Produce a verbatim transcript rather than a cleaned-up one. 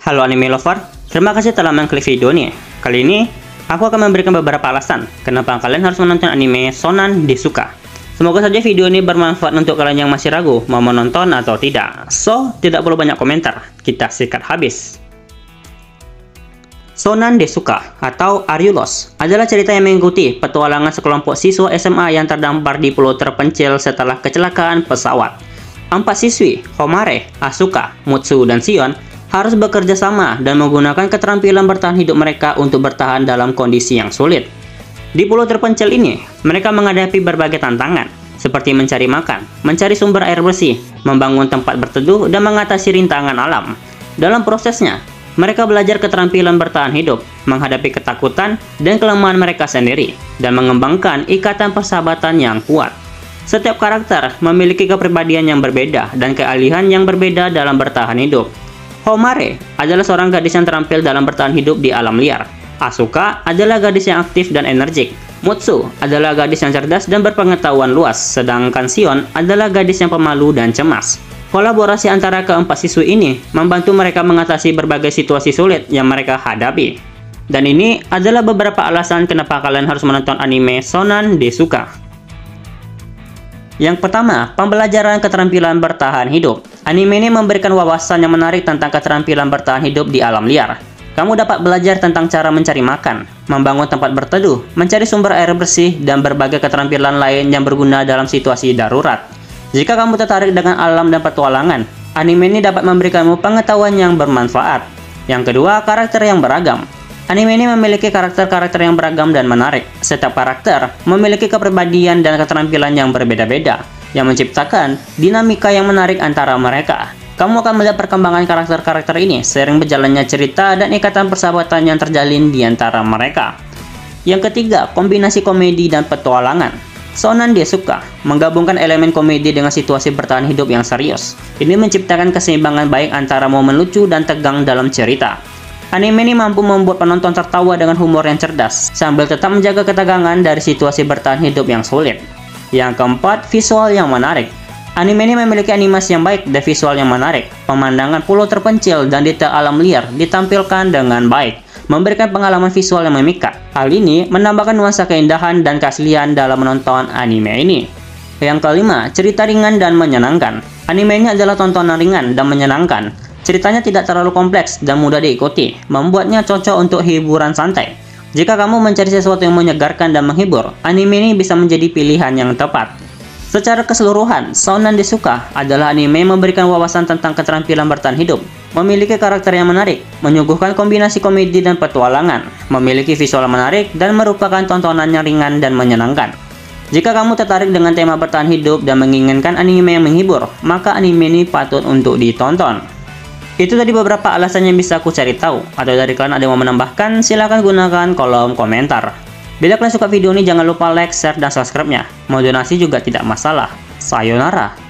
Halo anime lover, terima kasih telah mengklik video ini. Kali ini, aku akan memberikan beberapa alasan kenapa kalian harus menonton anime Shonan Desuka. Semoga saja video ini bermanfaat untuk kalian yang masih ragu mau menonton atau tidak. So, tidak perlu banyak komentar, kita sikat habis. Shonan Desuka atau Are You Lost adalah cerita yang mengikuti petualangan sekelompok siswa S M A yang terdampar di pulau terpencil setelah kecelakaan pesawat. Empat siswi, Homare, Asuka, Mutsu, dan Shion, harus bekerja sama dan menggunakan keterampilan bertahan hidup mereka untuk bertahan dalam kondisi yang sulit. Di pulau terpencil ini, mereka menghadapi berbagai tantangan, seperti mencari makan, mencari sumber air bersih, membangun tempat berteduh, dan mengatasi rintangan alam. Dalam prosesnya, mereka belajar keterampilan bertahan hidup, menghadapi ketakutan dan kelemahan mereka sendiri, dan mengembangkan ikatan persahabatan yang kuat. Setiap karakter memiliki kepribadian yang berbeda dan keahlian yang berbeda dalam bertahan hidup. Homare adalah seorang gadis yang terampil dalam bertahan hidup di alam liar. Asuka adalah gadis yang aktif dan energik. Mutsu adalah gadis yang cerdas dan berpengetahuan luas, sedangkan Shion adalah gadis yang pemalu dan cemas. Kolaborasi antara keempat siswi ini membantu mereka mengatasi berbagai situasi sulit yang mereka hadapi. Dan ini adalah beberapa alasan kenapa kalian harus menonton anime Shonan Desuka. Yang pertama, pembelajaran keterampilan bertahan hidup. Anime ini memberikan wawasan yang menarik tentang keterampilan bertahan hidup di alam liar. Kamu dapat belajar tentang cara mencari makan, membangun tempat berteduh, mencari sumber air bersih, dan berbagai keterampilan lain yang berguna dalam situasi darurat. Jika kamu tertarik dengan alam dan petualangan, anime ini dapat memberikanmu pengetahuan yang bermanfaat. Yang kedua, karakter yang beragam. Anime ini memiliki karakter-karakter yang beragam dan menarik. Setiap karakter memiliki kepribadian dan keterampilan yang berbeda-beda, yang menciptakan dinamika yang menarik antara mereka. Kamu akan melihat perkembangan karakter-karakter ini seiring berjalannya cerita dan ikatan persahabatan yang terjalin di antara mereka. Yang ketiga, kombinasi komedi dan petualangan. Shonan Desuka menggabungkan elemen komedi dengan situasi bertahan hidup yang serius. Ini menciptakan keseimbangan baik antara momen lucu dan tegang dalam cerita. Anime ini mampu membuat penonton tertawa dengan humor yang cerdas, sambil tetap menjaga ketegangan dari situasi bertahan hidup yang sulit. Yang keempat, visual yang menarik. Anime ini memiliki animasi yang baik dan visual yang menarik. Pemandangan pulau terpencil dan detail alam liar ditampilkan dengan baik, memberikan pengalaman visual yang memikat. Hal ini menambahkan nuansa keindahan dan keaslian dalam menonton anime ini. Yang kelima, cerita ringan dan menyenangkan. Anime ini adalah tontonan ringan dan menyenangkan. Ceritanya tidak terlalu kompleks dan mudah diikuti, membuatnya cocok untuk hiburan santai. Jika kamu mencari sesuatu yang menyegarkan dan menghibur, anime ini bisa menjadi pilihan yang tepat. Secara keseluruhan, Shonan Desuka adalah anime yang memberikan wawasan tentang keterampilan bertahan hidup, memiliki karakter yang menarik, menyuguhkan kombinasi komedi dan petualangan, memiliki visual menarik, dan merupakan tontonan yang ringan dan menyenangkan. Jika kamu tertarik dengan tema bertahan hidup dan menginginkan anime yang menghibur, maka anime ini patut untuk ditonton. Itu tadi beberapa alasan yang bisa aku cari tahu. Atau dari kalian ada yang mau menambahkan, silahkan gunakan kolom komentar. Bila kalian suka video ini, jangan lupa like, share, dan subscribe-nya. Mau donasi juga tidak masalah. Sayonara.